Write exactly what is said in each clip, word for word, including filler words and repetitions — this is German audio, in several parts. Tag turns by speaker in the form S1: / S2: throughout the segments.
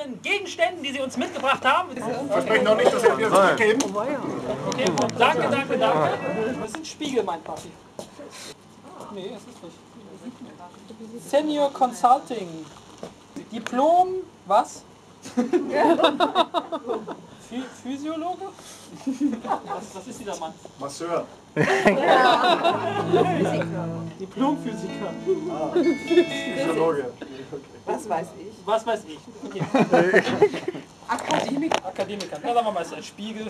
S1: ihren Gegenständen, die sie uns mitgebracht haben.
S2: Versprechen noch nicht, dass wir wieder zurückgeben.
S1: Okay, danke, danke, danke. Das ist ein Spiegel, mein Papi. Nee, das ist nicht. Senior Consulting. Diplom, was? Physiologe? Was, was ist dieser Mann?
S2: Masseur.
S1: Diplomphysiker.
S2: Ah, Physiologe.
S3: Was weiß ich?
S1: Was weiß ich? Okay.
S3: Akademiker.
S1: Akademiker. Ja, sagen wir mal, es ist ein Spiegel.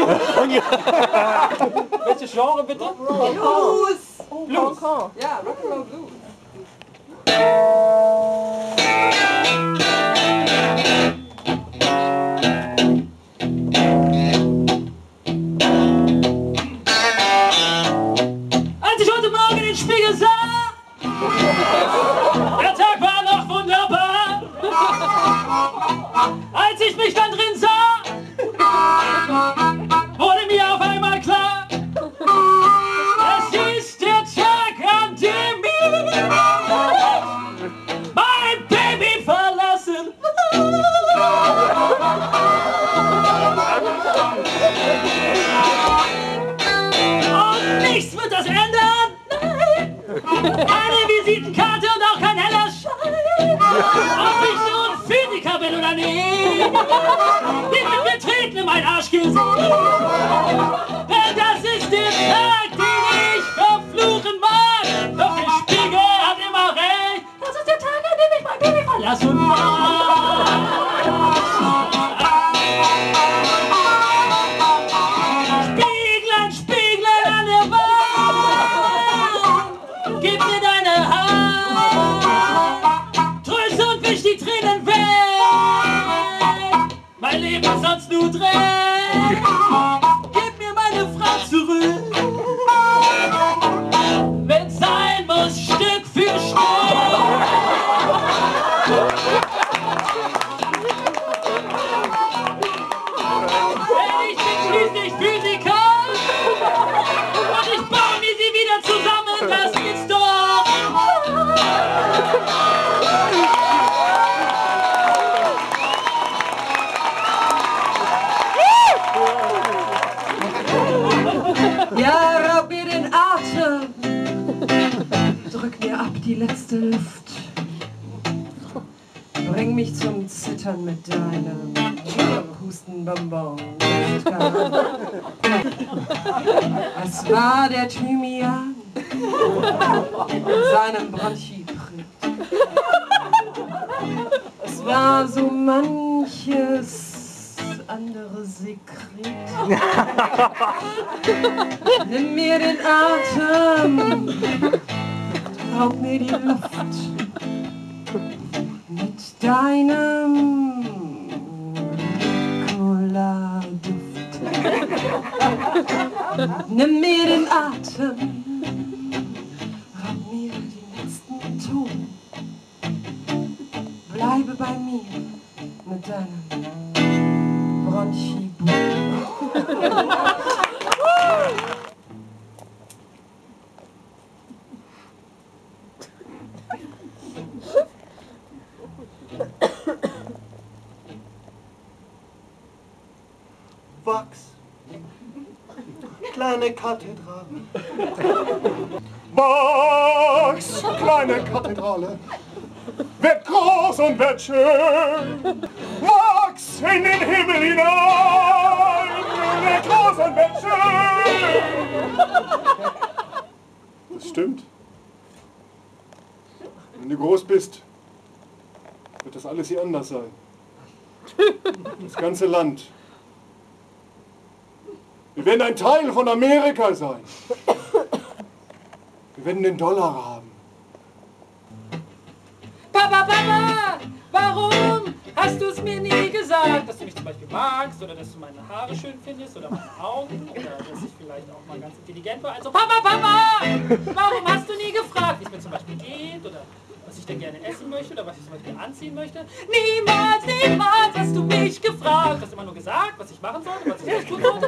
S1: Welches Genre bitte?
S3: Blues.
S1: Blues.
S3: Ja, Rock'n'Roll Blues.
S1: Als ich heute Morgen den Spiegel sah, der Tag war noch wunderbar. Als ich mich dann drin sah, wurde mir auf einmal klar, es ist der Tag, an dem ich mein Baby verlassen. Und nichts wird das ändern, nein. Keine Visitenkarte und auch kein heller Schein. Ob ich nun Physiker bin oder nicht, die mit mir treten in mein Arschgesicht. Denn das ist der Tag, den ich verfluchen mag. Doch der Spiegel hat immer recht. Das ist der Tag, an dem ich mein Baby verlassen mag. Spieglein, Spieglein an der Wand, gib mir deine Hand, tröste und wisch die Tränen weg, mein Leben ist sonst nur Dreck, gib mir meine Frau zurück, wenn's sein muss, Stück für Stück. Denn ich bin schließlich Physiker und ich baue mir sie wieder zusammen, das geht's doch.
S3: Ja, raub mir den Atem. Drück mir ab die letzte Luft. Bring mich zum Zittern mit deinem Hustenbonbon. Es war der Thymian in seinem Bronchiprit. Es war so manches andere Sekret. Nimm mir den Atem, raub mir die Luft mit deinem Cola-Duft. Nimm mir den Atem, raub mir den letzten Ton. Bleibe bei mir mit deinem Bronchibu.
S2: Wachs. Kleine Kathedrale. Wachs, kleine Kathedrale. Wird groß und wird schön. Wachs in den Himmel hinein. Wird groß und wird schön. Das stimmt. Wenn du groß bist, wird das alles hier anders sein. Das ganze Land. Wir werden ein Teil von Amerika sein. Wir werden den Dollar haben.
S1: Papa, Papa, warum hast du es mir nie gesagt? Dass du mich zum Beispiel magst oder dass du meine Haare schön findest oder meine Augen oder dass ich vielleicht auch mal ganz intelligent war. Also Papa, Papa, warum hast du nie gefragt, wie es mir zum Beispiel geht oder was ich denn gerne essen möchte oder was ich zum Beispiel anziehen möchte? Niemals, niemals hast du mich gefragt. Du hast immer nur gesagt, was ich machen sollte, was ich nicht tun sollte.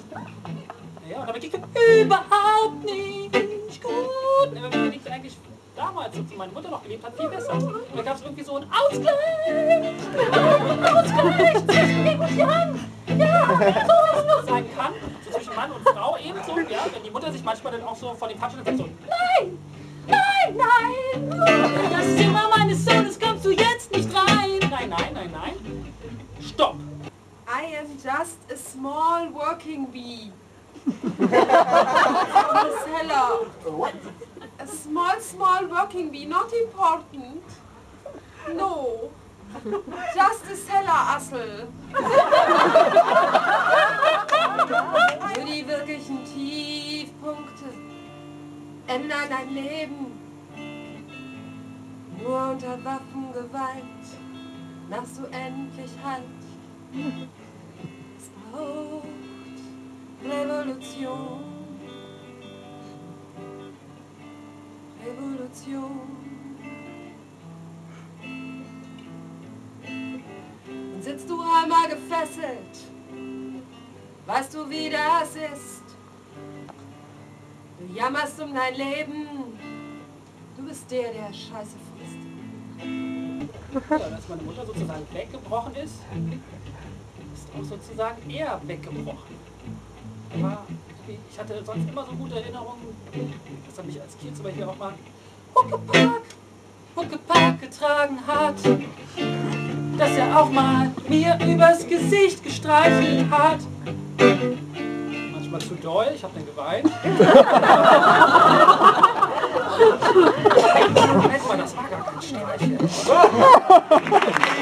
S1: Ja, und dabei ging es überhaupt nicht gut. Aber mir liegt eigentlich damals, als meine Mutter noch gelebt hat, viel besser. Da gab es irgendwie so einen Ausgleich. Ausgleich zwischen Yin und Yang. Ja, so wie es nur sein kann. So zwischen Mann und Frau eben so. Ja, wenn die Mutter sich manchmal dann auch so von dem Patschen sagt so, nein, nein, nein. Das Zimmer meines Sohnes kommst du jetzt nicht rein. Nein, nein, nein, nein. Stopp.
S3: I am just a small working bee. Miss Heller. A small, small working bee, not important. No. Just a Seller-Assel. Für die wirklichen Tiefpunkte ändern dein Leben. Nur unter Waffengewalt machst du endlich Halt. Es braucht Revolution. Revolution. Und sitzt du einmal gefesselt, weißt du, wie das ist. Du jammerst um dein Leben, du bist der, der Scheiße frisst.
S1: Ja, als meine Mutter sozusagen weggebrochen ist, ist auch sozusagen er weggebrochen. Aber ich hatte sonst immer so gute Erinnerungen, dass er mich als Kind zum Beispiel auch mal Huckepack, Huckepack getragen hat. Dass er auch mal mir übers Gesicht gestreichelt hat. Manchmal zu doll, ich habe dann geweint. Guck mal, das war gar kein Streicheln.